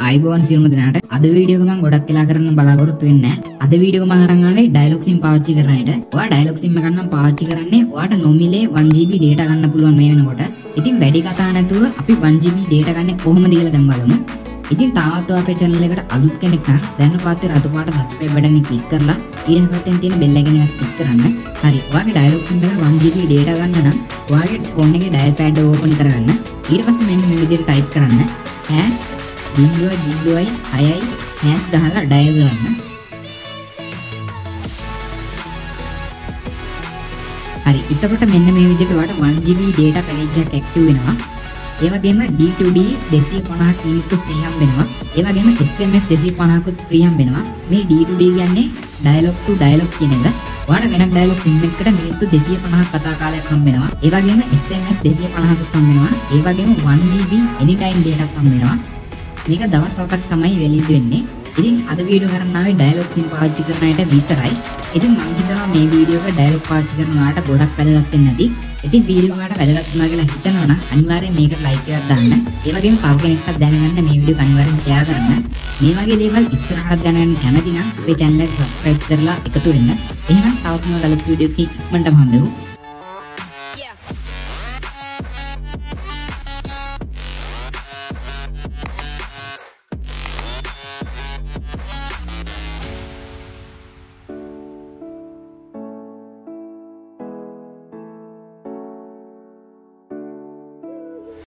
අයිබෝන් සියලුම දෙනාට අද වීඩියෝ එක මම ගොඩක් වෙලා කරන්න බලාපොරොත්තු වෙන්නේ නැහැ. අද වීඩියෝ එක මම අරන් ආවේ ඩයලොග් සිම් පාවිච්චි කරන අයට. ඔයා ඩයලොග් සිම් එකක් නම් පාවිච්චි කරන්නේ ඔයාට නොමිලේ 1GB data ගන්න පුළුවන් මේ වෙනකොට. ඉතින් වැඩි කතා නැතුව අපි 1GB data ගන්න කොහොමද කියලා දැන් බලමු. ඉතින් තාමත් අපේ channel එකට අලුත් කෙනෙක් නම් දැන් පස්සේ රතු පාට subscribe button එක click කරලා ඊට පස්සෙන් තියෙන bell icon එක click කරන්න. හරි. ඔයාගේ ඩයලොග් සිම් එකට 1GB data ගන්න නම් ඔයාගේ phone එකේ dial pad එක open කරගන්න. ඊට පස්සේ මෙන්න මේ විදිහට type කරන්න #0.6යි hash දාලා dial කරන්න. හරි. එතකොට මෙන්න මේ විදිහට ඔයාලට 1GB data package එකක් active වෙනවා. ඒ වගේම D2D 250ක් මිනිත්තු free හම්බෙනවා. ඒ වගේම SMS 250කුත් free හම්බෙනවා. මේ D2D කියන්නේ dialog to dialog කියන එක. ඔයාලට වෙනත් dialog sim එකකට මිනිත්තු 250ක් කතා කාලයක් හම්බෙනවා. ඒ වගේම SMS 250කුත් හම්බෙනවා. ඒ වගේම 1GB anytime data එකක් හම්බෙනවා. මේක දවස් 7ක් තමයි වැලිඩ් වෙන්නේ. ඉතින් අද වීඩියෝ කරන්න ආවේ ඩයලොග් සිම් පාවිච්චි කරන අයට විතරයි. ඉතින් මම හිතනවා මේ වීඩියෝ එක ඩයලොග් පාවිච්චි කරන අයට ගොඩක් වැදගත් වෙන්නේ නැති. ඉතින් වීඩියෝ එකට වැදගත් වුණා කියලා හිතනවා නම් අනිවාර්යෙන් මේකට ලයික් එකක් දාන්න. ඒ වගේම තව කෙනෙක්ට දැනගන්න මේ වීඩියෝ එක අනිවාර්යෙන් ෂෙයා කරන්න. මේ වගේ දේවල් ඉස්සරහට දැනගන්න කැමති නම් අපේ channel එක subscribe කරලා එකතු වෙන්න. එහෙනම් තවත් මොන ගලක් වීඩියෝ එකකින් ඉක්මනටම හම්බෙමු.